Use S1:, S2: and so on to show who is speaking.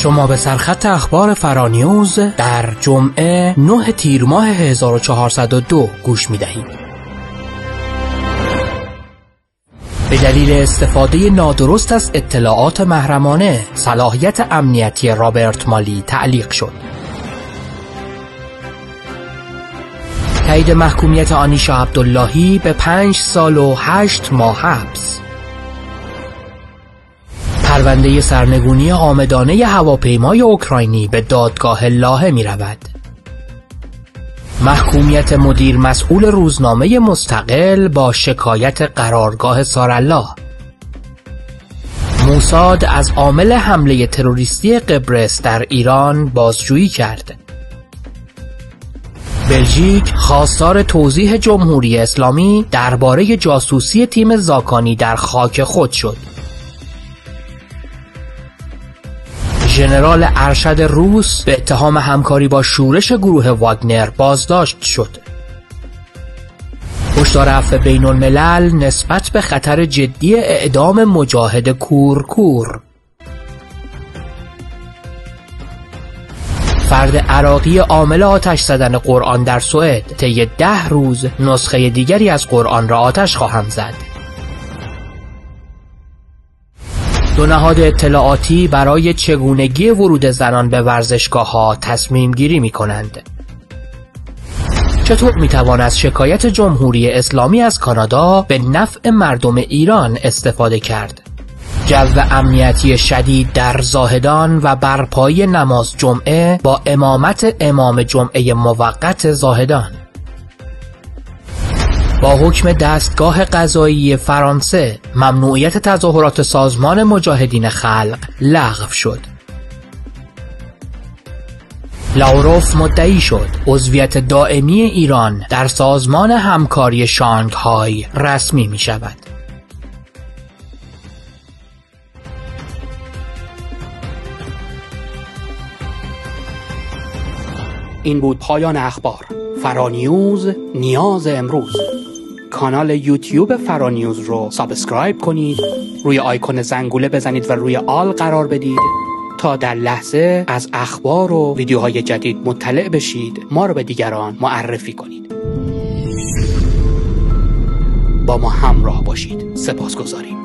S1: شما به سرخط اخبار فرانیوز در جمعه 9 تیر ماه 1402 گوش می دهید. به دلیل استفاده نادرست از اطلاعات محرمانه، صلاحیت امنیتی رابرت مالی تعلیق شد. تایید محکومیت آنیشا عبداللهی به 5 سال و 8 ماه حبس. پرونده سرنگونی عامدانه هواپیمای اوکراینی به دادگاه لاهه می رود. محکومیت مدیر مسئول روزنامه مستقل با شکایت قرارگاه سارالله. موساد از عامل حمله تروریستی قبرس در ایران بازجویی کرد. بلژیک خواستار توضیح جمهوری اسلامی درباره جاسوسی تیم زاکانی در خاک خود شد. ژنرال ارشد روس به اتهام همکاری با شورش گروه واگنر بازداشت شد. هشدار عفو بین الملل نسبت به خطر جدی اعدام مجاهد کورکور. فرد عراقی عامل آتش زدن قرآن در سوئد طی 10 روز نسخه دیگری از قرآن را آتش خواهند زد. دو نهاد اطلاعاتی برای چگونگی ورود زنان به ورزشگاه‌ها تصمیم گیری می کنند. چطور می توان از شکایت جمهوری اسلامی از کانادا به نفع مردم ایران استفاده کرد؟ جو امنیتی شدید در زاهدان و برپایی نماز جمعه با امامت امام جمعه موقت زاهدان. با حکم دستگاه قضایی فرانسه ممنوعیت تظاهرات سازمان مجاهدین خلق لغو شد. لاوروف مدعی شد عضویت دائمی ایران در سازمان همکاری شانگهای رسمی می شود.
S2: این بود پایان اخبار. فرانیوز نیاز امروز. کانال یوتیوب فرانیوز رو سابسکرایب کنید، روی آیکون زنگوله بزنید و روی آل قرار بدید تا در لحظه از اخبار و ویدیوهای جدید مطلع بشید. ما رو به دیگران معرفی کنید. با ما همراه باشید. سپاسگزاریم.